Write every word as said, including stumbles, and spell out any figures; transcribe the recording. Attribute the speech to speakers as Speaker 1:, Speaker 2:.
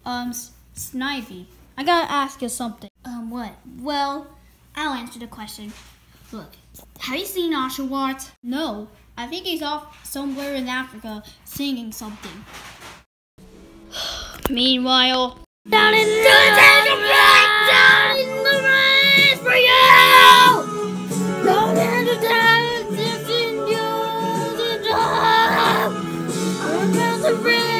Speaker 1: Um, Snivy, I gotta ask you something. Um, what? Well, I'll answer the question. Look, have you seen Oshawott? No, I think he's off somewhere in Africa singing something. Meanwhile, down in the take a break down in the race for you! Down in the dance, it's in yours, it's all I'm about to bring.